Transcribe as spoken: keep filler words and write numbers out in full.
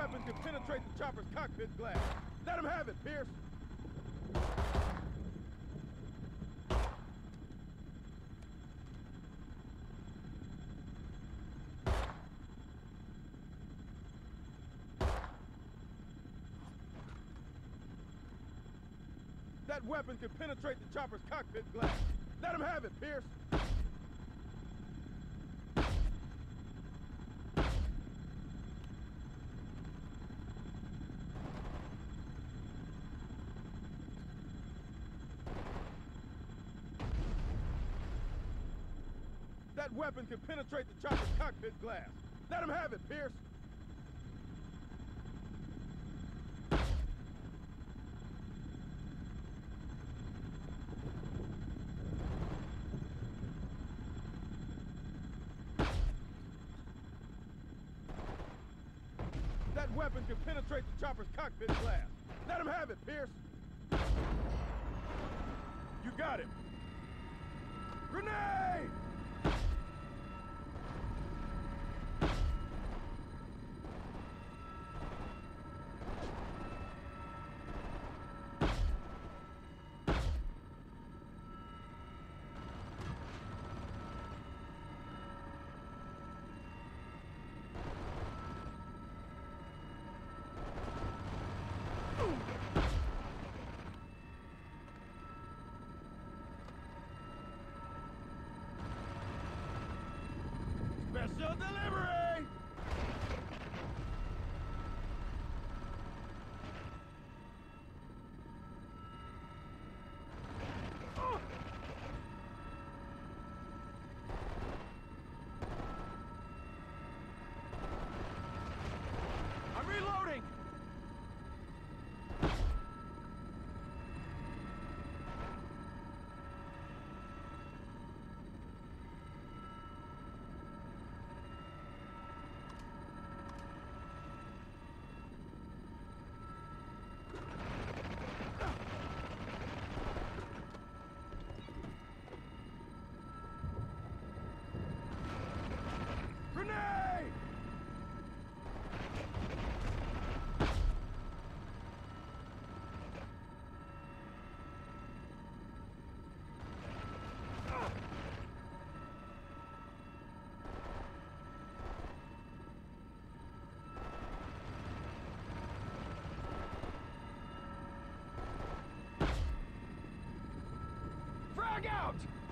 weapon can penetrate the chopper's cockpit glass. Let him have it, Pierce! That weapon can penetrate the chopper's cockpit glass. Let him have it, Pierce! That weapon can penetrate the chopper's cockpit glass. Let him have it, Pierce! That weapon can penetrate the chopper's cockpit glass. Let him have it, Pierce! You got him! Grenade! Special delivery! Oh! I'm reloading! Grenade! Frag out!